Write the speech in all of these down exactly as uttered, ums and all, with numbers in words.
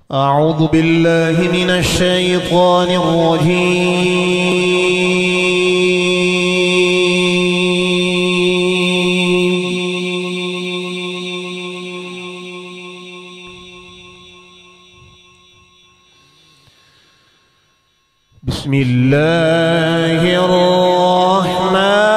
أعوذ بالله من الشيطان الرجيم. بسم الله الرحمن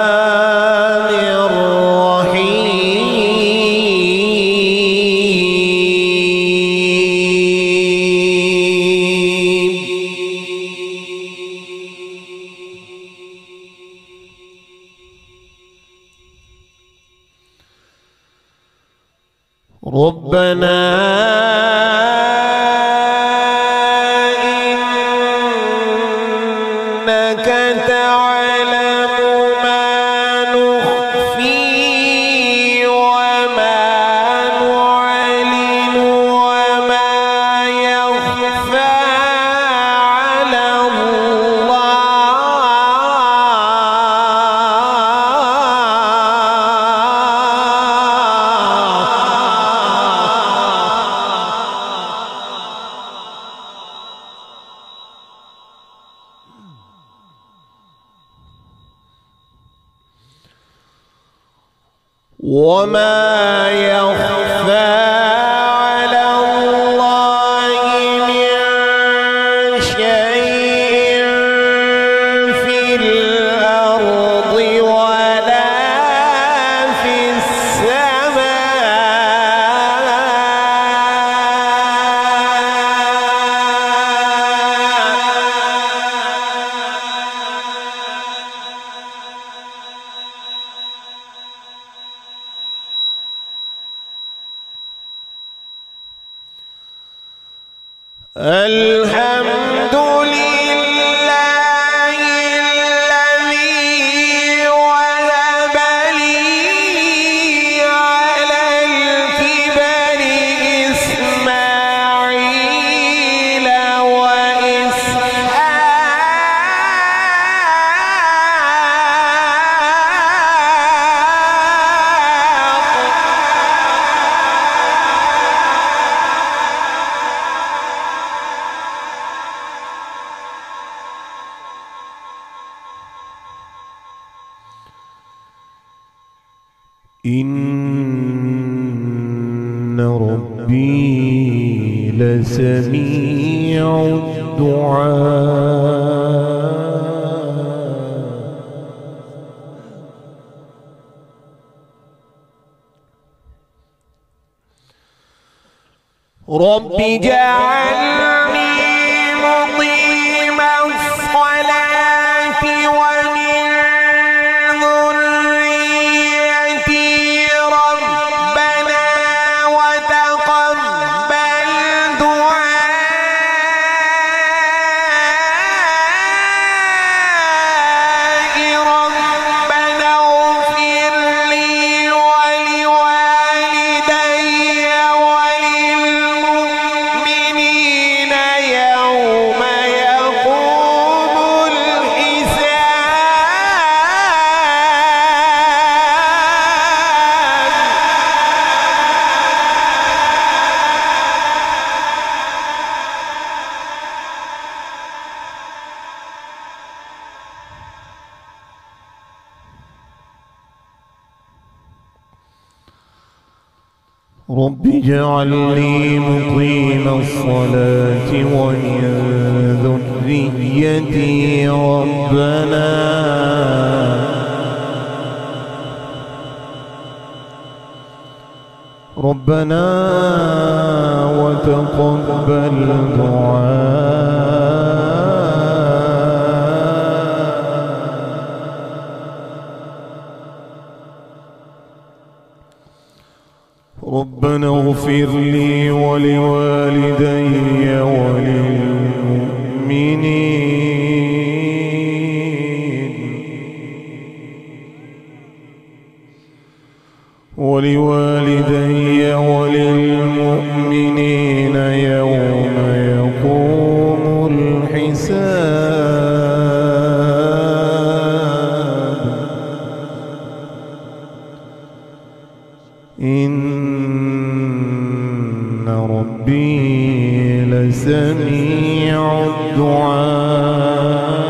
ربنا إنك تعلم ما نخفي وما نعلن وما يخفى على الله. وما يخفى على الله من شيء في الأرض ولا في الحمد لله الذي وهب لي على الكبر إسماعيل وإسحاق إن ربي لسميع الدعاء. رب اجعلني مقيم الصلاة ومن رب اجعل لي مقيم الصلاة ومن ذريتي ربنا ربنا وتقبل دعاء. ربنا اغفر لي ولوالدي وللمؤمنين ولوالدي وللمؤمنين يوم يقوم الحساب. إن ربي لسميع الدعاء.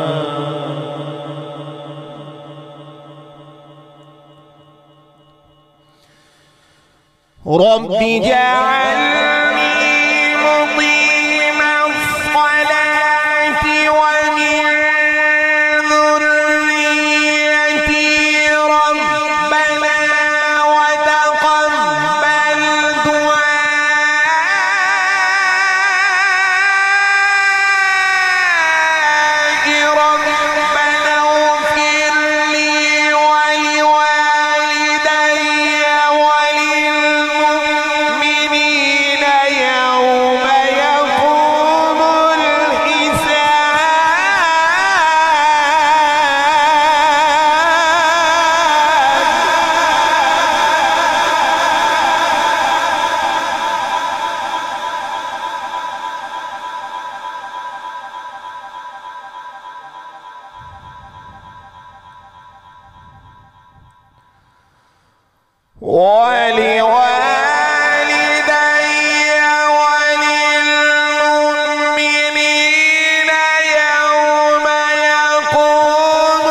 رب اجعلني مقيم الصلاة ومن ذريتي ربنا وتقبل دعائي ربنا اغفر لي ولوالدي وللمؤمنين يوم يقوم ولوالدي وللمؤمنين يوم يقوم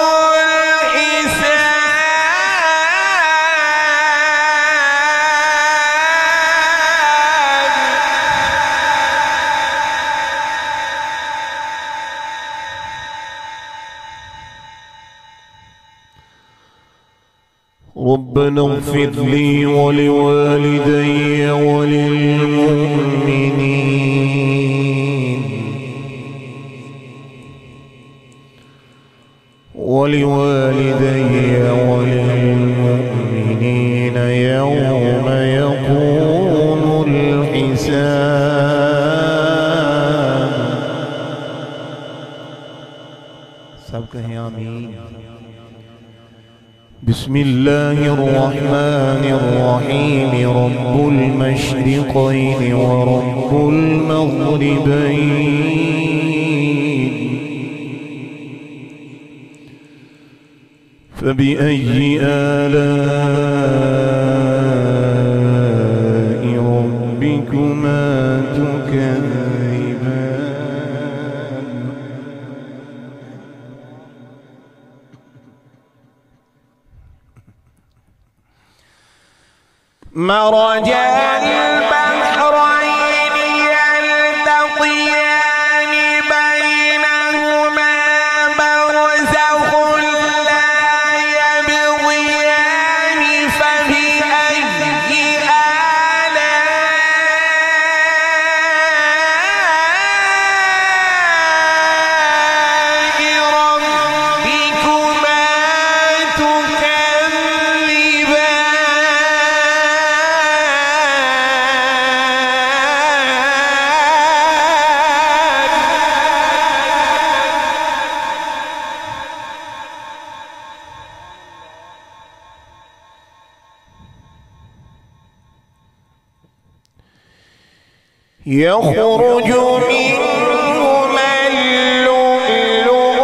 ربنا اغفر لي ولوالدي وللمؤمنين ولوالدي وللمؤمنين يوم يقوم الحساب. सब कहें आमीन. بسم الله الرحمن الرحيم. رب المشرقين ورب المغربين فبأي آلاء ربكما تكذبان. مرج البحرين يلتقيان بينهما برزخ لا يبغيان فبأي آلاء ربكما يخرج منهما اللؤلؤ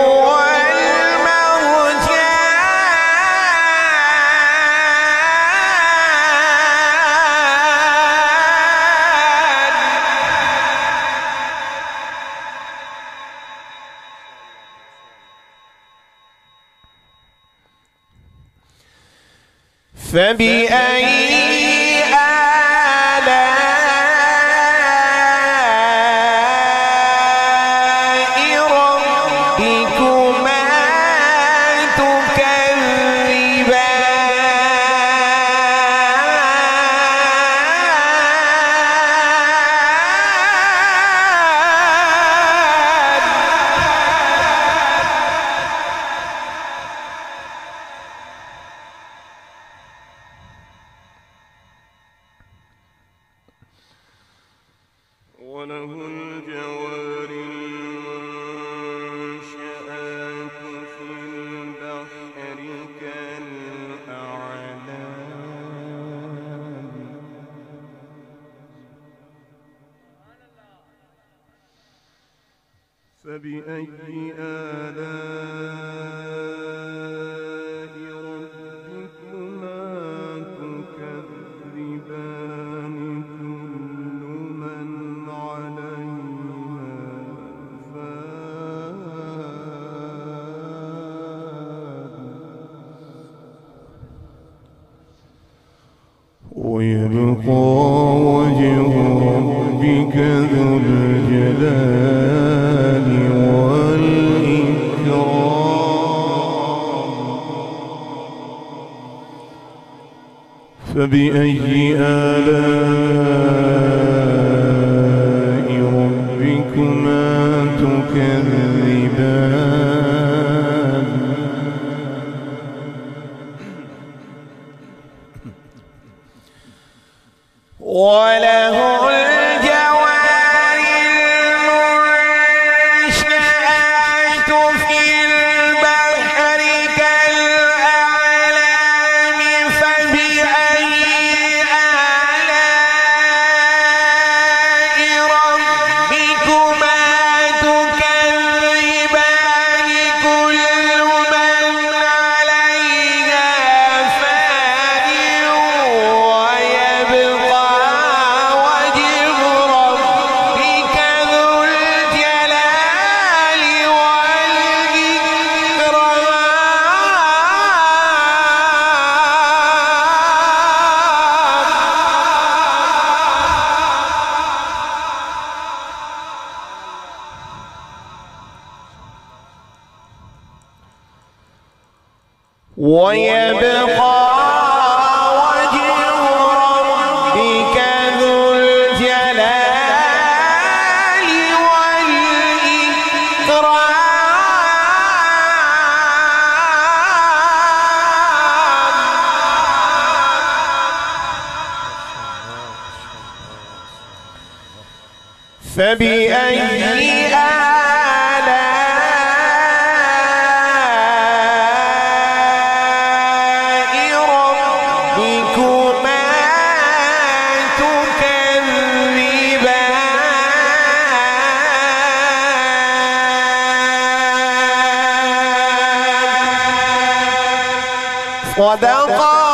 والمرجان فبأي وله الجوار المنشآت في البحر كالأعلام فبأي آلاء ربكما تكذبان كل من عليها وجه ربك ذو الجلال والإكرام فبأي آلاء ربكما تكذبان وله الجوار المنشآت في البحر كالأعلام فبأي آلاء ربكما تكذبان كل من عليها فان ويبقى ويبقى وجه ربك ذو الجلال والإكرام فبأي صدق